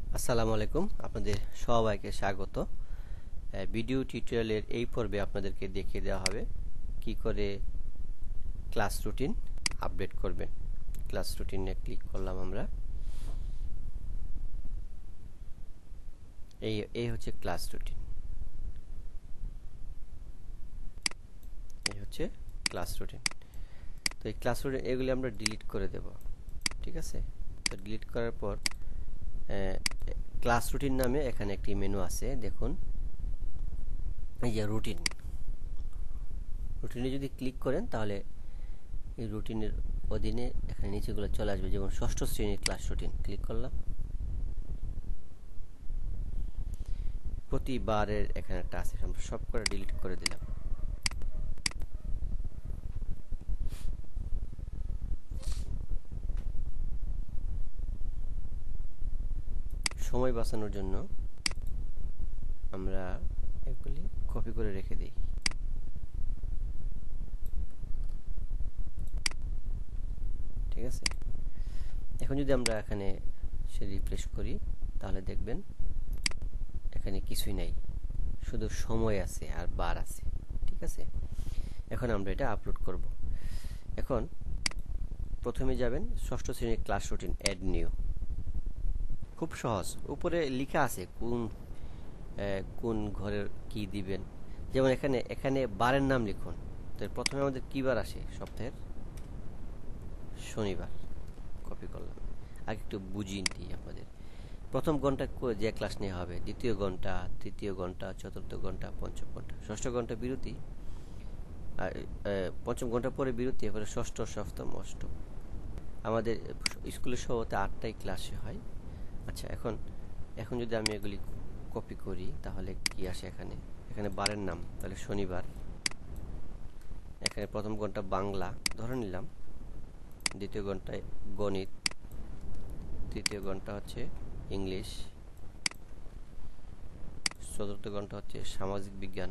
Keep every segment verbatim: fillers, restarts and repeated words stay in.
আসসালামু আলাইকুম, আপনাদের সবাইকে স্বাগত। ভিডিও টিউটোরিয়ালের এই পর্বে আপনাদেরকে দেখিয়ে দেওয়া হবে কি করে ক্লাস রুটিন আপডেট করবেন। ক্লাস রুটিনে ক্লিক করলাম আমরা। এই এই হচ্ছে ক্লাস রুটিন, এই হচ্ছে ক্লাস রুটিন। তো এই ক্লাস রুটিন এগুলি আমরা ডিলিট করে দেব, ঠিক আছে? তো ডিলিট করার পর ক্লাস রুটিন নামে এখানে একটি মেনু আছে, দেখুন এই যে রুটিন। রুটিনে যদি ক্লিক করেন তাহলে এই রুটিনের অধীনে এখানে নিচেগুলো চলে আসবে, যেমন ষষ্ঠ শ্রেণীর ক্লাস রুটিন। ক্লিক করলাম, প্রতিবারের এখানে একটা আছে, আমরা সব করে ডিলিট করে দিলাম। সময় বাঁচানোর জন্য আমরা এগুলি কপি করে রেখে দিই। ঠিক আছে, এখন যদি আমরা এখানে সে রিফ্রেশ করি তাহলে দেখবেন এখানে কিছুই নাই, শুধু সময় আছে আর বার আছে। ঠিক আছে, এখন আমরা এটা আপলোড করব। এখন প্রথমে যাবেন ষষ্ঠ শ্রেণীর ক্লাস রুটিন, অ্যাড নিউ। খুব সহজ, উপরে লেখা আছে কোন কোন ঘরের কি দিবেন। যেমন এখানে এখানে বারের নাম লিখুন। তো প্রথমে আমাদের কি বার আসে? সপ্তাহের শনিবার। কপি করলাম। আগে একটু বুঝিয়ে দিই আপনাদের। প্রথম ঘন্টা যে ক্লাস নেওয়া হবে, দ্বিতীয় ঘন্টা, তৃতীয় ঘন্টা, চতুর্থ ঘন্টা, পঞ্চম ঘন্টা, ষষ্ঠ ঘন্টা বিরতি, আর পঞ্চম ঘন্টা পরে বিরতি, এরপরে ষষ্ঠ, সপ্তম, অষ্টম। আমাদের স্কুলের সহতে আটটাই ক্লাসে হয়। আচ্ছা, এখন এখন যদি আমি এগুলি কপি করি তাহলে কি আসে? এখানে এখানে বারের নাম, তাহলে শনিবার। এখানে প্রথম ঘন্টা বাংলা ধরে নিলাম, দ্বিতীয় ঘন্টায় গণিত, তৃতীয় ঘন্টা হচ্ছে ইংলিশ, চতুর্থ ঘন্টা হচ্ছে সামাজিক বিজ্ঞান,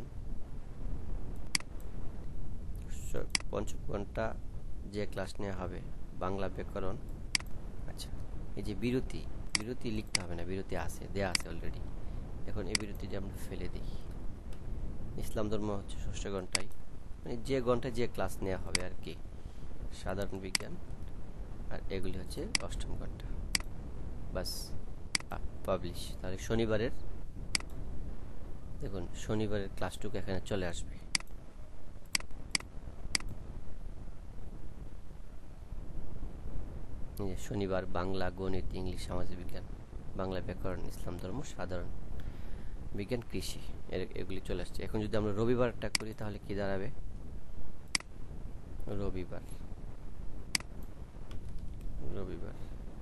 পঞ্চম ঘন্টা যে ক্লাস নেওয়া হবে বাংলা ব্যাকরণ। আচ্ছা, এই যে বিরতি, বিরতি লিখতে হবে না, বিরতি আছে, দেয়া আছে অলরেডি। এখন এই বিরতি যে আমরা ফেলে দিই। ইসলাম ধর্ম হচ্ছে ষষ্ঠ ঘন্টায়, মানে যে ঘন্টায় যে ক্লাস নেওয়া হবে আর কি, সাধারণ বিজ্ঞান। আর এগুলি হচ্ছে অষ্টম ঘন্টা। বাস, পাবলিশ। তাহলে শনিবারের, দেখুন শনিবারের ক্লাসটুকু এখানে চলে আসবে। শনিবার বাংলা, গণিত, ইংলিশ, সামাজিক বিজ্ঞান, বাংলা ব্যাকরণ, ইসলাম ধর্ম, সাধারণ বিজ্ঞান, কৃষি, এগুলি চলে আসছে। এখন যদি আমরা রবিবারটা করি তাহলে কি দাঁড়াবে? রবিবার, রবিবার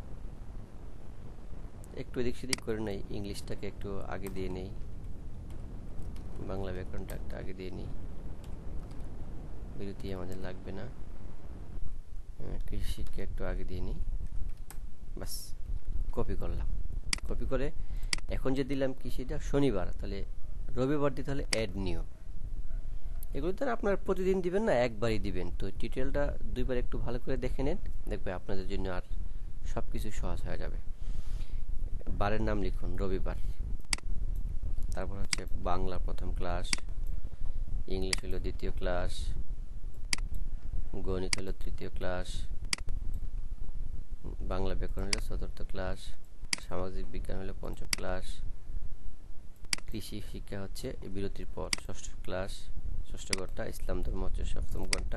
একটু এদিক সেদিক করে নেই, ইংলিশটাকে একটু আগে দিয়ে নেই, বাংলা ব্যাকরণটা একটু আগে দিয়ে নেই, বিরতি আমাদের লাগবে না, কৃষিকে একটু আগে দিয়ে নিই। বাস, কপি করলাম। কপি করে এখন যে দিলাম কৃষিটা শনিবার, তাহলে রবিবার দিতে হলে অ্যাড নিউ। এগুলো তো আপনার প্রতিদিন দিবেন না, একবারই দিবেন। তো টিউটোরিয়ালটা দুইবার একটু ভালো করে দেখে নেন, দেখবে আপনাদের জন্য আর সব কিছু সহজ হয়ে যাবে। বারের নাম লিখুন রবিবার, তারপর হচ্ছে বাংলা প্রথম ক্লাস, ইংলিশ হলো দ্বিতীয় ক্লাস, গণিত হলো তৃতীয় ক্লাস, বাংলা ব্যাকরণ হলো চতুর্থ ক্লাস, সামাজিক বিজ্ঞান হলো পঞ্চম ক্লাস, কৃষি শিক্ষা হচ্ছে বিরতির পর ষষ্ঠ ক্লাস, ষষ্ঠ ঘন্টা, ইসলাম ধর্ম হচ্ছে সপ্তম ঘন্টা,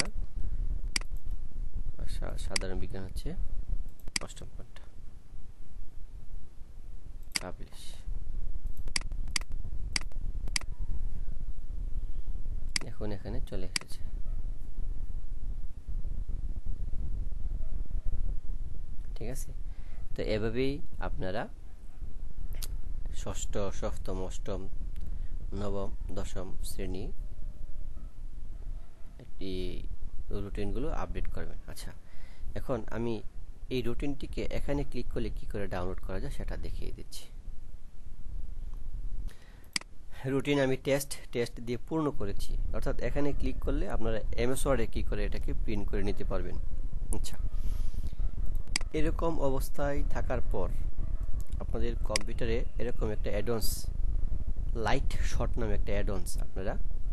আর সাধারণ বিজ্ঞান হচ্ছে অষ্টম ঘন্টা। পাবলিশ। এখন এখানে চলে এসেছে। ঠিক আছে, তো এভাবেই আপনারা ষষ্ঠ, সপ্তম, অষ্টম, নবম, দশম শ্রেণী একটি রুটিনগুলো আপডেট করবেন। আচ্ছা, এখন আমি এই রুটিনটিকে এখানে ক্লিক করলে কি করে ডাউনলোড করা যায় সেটা দেখিয়ে দিচ্ছি। রুটিন আমি টেস্ট টেস্ট দিয়ে পূর্ণ করেছি, অর্থাৎ এখানে ক্লিক করলে আপনারা এমএস ওয়ার্ডে কি করে এটাকে প্রিন্ট করে নিতে পারবেন। আচ্ছা, এরকম অবস্থায় থাকার পর আপনার আপনাদের কম্পিউটারে এরকম একটা অ্যাডন্স লাইট শট নামে একটা অ্যাডন্স আপনারা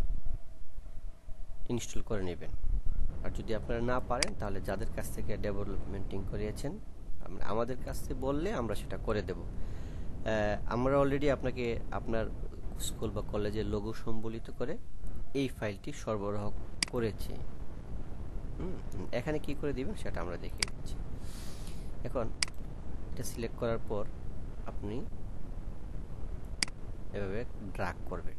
ইনস্টল করে নেবেন। আর যদি আপনারা না পারেন তাহলে যাদের কাছ থেকে ডেভেলপমেন্টিং করিয়েছেন আমাদের কাছে বললে আমরা সেটা করে দেব। আমরা অলরেডি আপনাকে আপনার স্কুল বা কলেজের লোগো সম্বলিত করে এই ফাইলটি সরবরাহ করেছি। এখানে কি করে দিবেন সেটা আমরা দেখিয়ে দিচ্ছি। এখন এটা সিলেক্ট করার পর আপনি এভাবে ড্র্যাগ করবেন,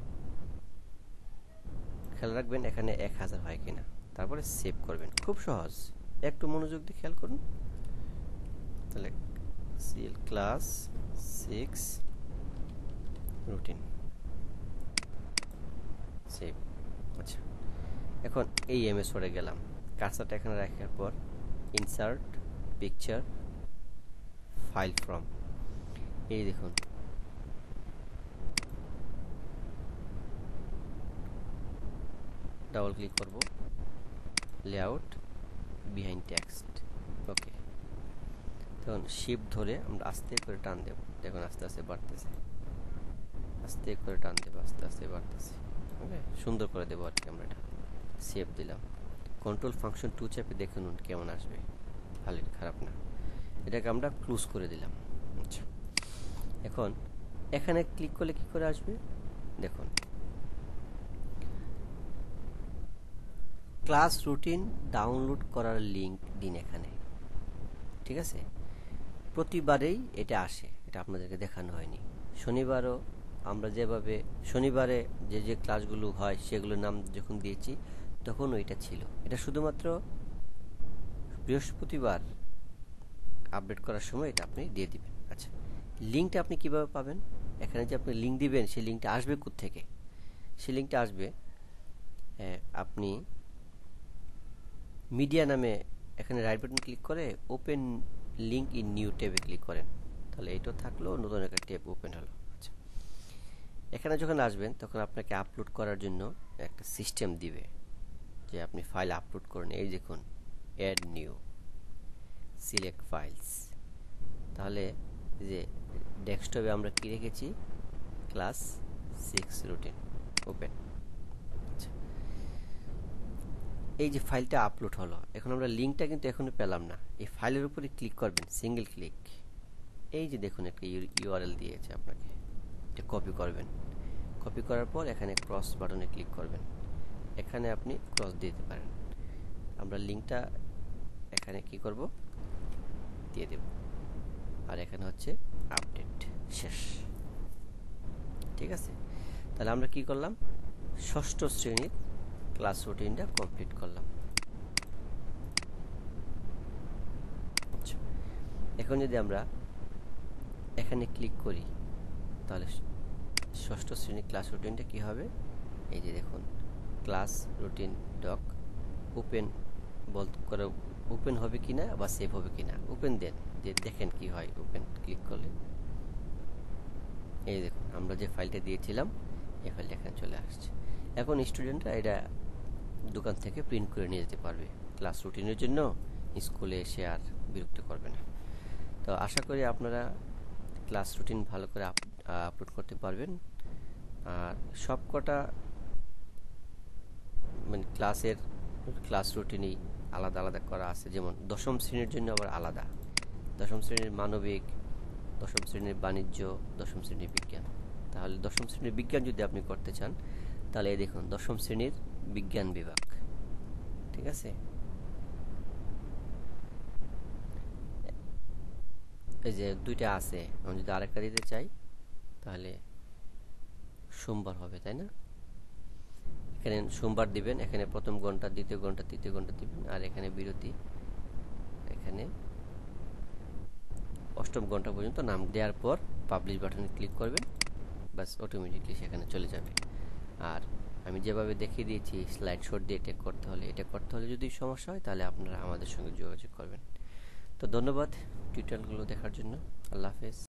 খেয়াল রাখবেন এখানে এক হাজার হয় কিনা, তারপরে সেভ করবেন। খুব সহজ, একটু মনোযোগ দিয়ে খেয়াল করুন। তাহলে CL class six routine save. আচ্ছা, এখন এই এমএস ওয়ার্ডে গেলাম, কার্সারটা এখানে রাখার পর ইনসার্ট পিকচার ফাইল ফ্রম, এই দেখুন ডাবল ক্লিক করব, লেআউট বিহাইন্ড টেক্সট, ওকে। তখন শিফট ধরে আমরা আস্তে করে টান দেব, দেখুন আস্তে আস্তে বাড়তেছে, আস্তে করে টান দেব, আস্তে আস্তে বাড়তেছে, ওকে, সুন্দর করে দেবো আর কি। আমরা এটা সেভ দিলাম, কন্ট্রোল ফাংশন টু চেপে দেখে নুন কেমন আসবে, ভালো খারাপ না। এটাকে আমরা ক্লোজ করে দিলাম। আচ্ছা, এখন এখানে ক্লিক করলে কি করে আসবে দেখুন, ক্লাস রুটিন ডাউনলোড করার লিঙ্ক দিন এখানে, ঠিক আছে। প্রতিবারেই এটা আসে, এটা আপনাদেরকে দেখানো হয়নি। শনিবারও আমরা যেভাবে শনিবারে যে যে ক্লাসগুলো হয় সেগুলোর নাম যখন দিয়েছি তখন ওইটা ছিল, এটা শুধুমাত্র বৃহস্পতিবার আপডেট করার সময় এটা আপনি দিয়ে দিবেন। আচ্ছা, লিঙ্কটা আপনি কিভাবে পাবেন, এখানে যে আপনি লিঙ্ক দিবেন সেই লিঙ্কটা আসবে কোত্থেকে, সেই লিঙ্কটা আসবে আপনি মিডিয়া নামে এখানে রাইট বাটন ক্লিক করে ওপেন লিঙ্ক ইন নিউ ট্যাবে ক্লিক করেন, তাহলে এইটা থাকলো, নতুন একটা ট্যাব ওপেন হলো। আচ্ছা, এখানে যখন আসবেন তখন আপনাকে আপলোড করার জন্য একটা সিস্টেম দিবে যে আপনি ফাইল আপলোড করেন। এই দেখুন অ্যাড নিউ সিলেক্ট ফাইলস, তাহলে যে ডেস্কটপে আমরা কি রেখেছি, ক্লাস সিক্স রুটিন ওপেন। এই যে ফাইলটা আপলোড হলো, এখন আমরা লিঙ্কটা কিন্তু এখনো পেলাম না, এই ফাইলের উপরে ক্লিক করবেন, সিঙ্গেল ক্লিক, এই যে দেখুন একটা ইউআরএল দিয়েছে আপনাকে, এটা কপি করবেন, কপি করার পর এখানে ক্রস বাটনে ক্লিক করবেন, এখানে আপনি ক্রস দিতে পারেন। আমরা লিঙ্কটা এখানে কি করব, দিয়ে দেব, আর এখানে হচ্ছে আপডেট শেষ, ঠিক আছে। তাহলে আমরা কি করলাম, ষষ্ঠ শ্রেণীর ক্লাস রুটিনটা কমপ্লিট করলাম। এখন যদি আমরা এখানে ক্লিক করি তাহলে ষষ্ঠ শ্রেণীর ক্লাস রুটিনটা কি হবে, এই যে দেখুন ক্লাস রুটিন ডক ওপেন বল করে ওপেন হবে কিনা বা সেভ হবে কিনা, ওপেন দেন, যে দেখেন কি হয় ওপেন ক্লিক করলে। এই দেখুন আমরা যে ফাইলটা দিয়েছিলাম এই ফাইলটা এখানে চলে আসছে। এখন স্টুডেন্টরা এটা দোকান থেকে প্রিন্ট করে নিয়ে যেতে পারবে, ক্লাস রুটিনের জন্য স্কুলে এসে আর বিরক্ত করবে না। তো আশা করি আপনারা ক্লাস রুটিন ভালো করে আপলোড করতে পারবেন। আর সবকটা মানে ক্লাসের ক্লাস রুটিনই আলাদা আলাদা করা আছে, যেমন দশম শ্রেণীর জন্য আবার আলাদা, দশম শ্রেণীর মানবিক, দশম শ্রেণীর বাণিজ্য, দশম শ্রেণীর বিজ্ঞান। তাহলে দশম শ্রেণীর বিজ্ঞান যদি আপনি করতে চান তাহলে এই দেখুন দশম শ্রেণীর বিজ্ঞান বিভাগ, ঠিক আছে। এই যে দুইটা আছে, আমি যদি আরেকটা দিতে চাই তাহলে সোমবার হবে, তাই না। এখানে সোমবার দিবেন, এখানে প্রথম ঘন্টা, দ্বিতীয় ঘন্টা, তৃতীয় ঘন্টা দিবেন, আর এখানে বিরতি, এখানে অষ্টম ঘন্টা পর্যন্ত নাম দেওয়ার পর পাবলিশ বাটনে ক্লিক করবেন, বাস অটোমেটিকলি সেখানে চলে যাবে। আর আমি যেভাবে দেখিয়ে দিয়েছি স্লাইড শট দিয়ে এটা করতে হলে এটা করতে হলে যদি সমস্যা হয় তাহলে আপনারা আমাদের সঙ্গে যোগাযোগ করবেন। তো ধন্যবাদ টিউটোরিয়ালগুলো দেখার জন্য, আল্লাহ হাফেজ।